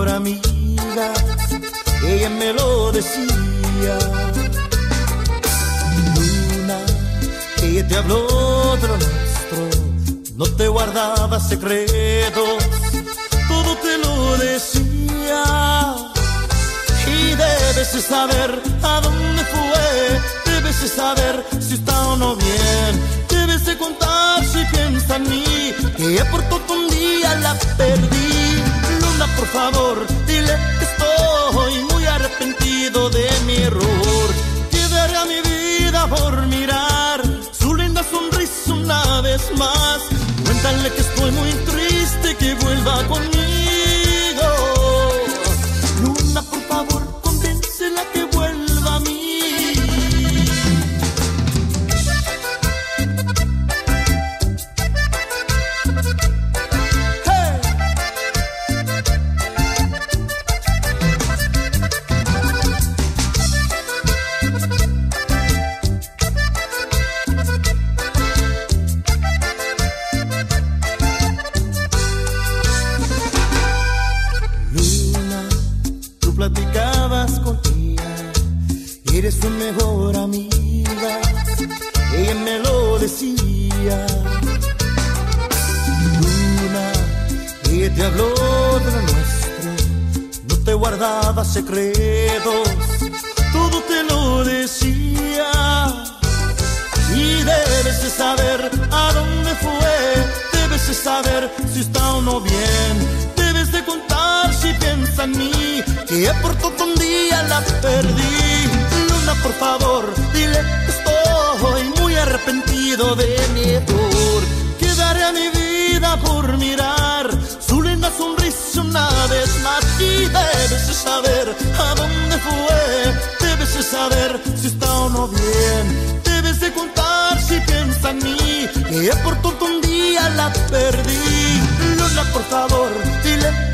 mejor amiga, ella me lo decía. Luna, ella te habló de lo nuestro, no te guardaba secretos, todo te lo decía. Y debes de saber a dónde fue, debes de saber si está o no bien, debes de contar si piensa en mí, que por todo un día la perdí. Luna, por favor, dile que estoy muy arrepentido de mi error, que daría mi vida por mirar su linda sonrisa una vez más. Cuéntale que estoy muy triste, que vuelva conmigo. Luna, por favor, convéncela que vuelva a mí. Platicabas con ella, eres su mejor amiga, ella me lo decía. Luna, ella te habló de lo nuestro, no te guardaba secretos, todo te lo decía. Y debes de saber a dónde fue, debes de saber si está o no bien, debes de contar si piensa en mí, que por todo un día la perdí. Luna, por favor, dile que estoy muy arrepentido de mi error, que daré mi vida por mirar su linda sonrisa una vez más. Y debes de saber a dónde fue, debes de saber si está o no bien, debes de contar si piensa en mí, que por todo un día la perdí. Luna, por favor, dile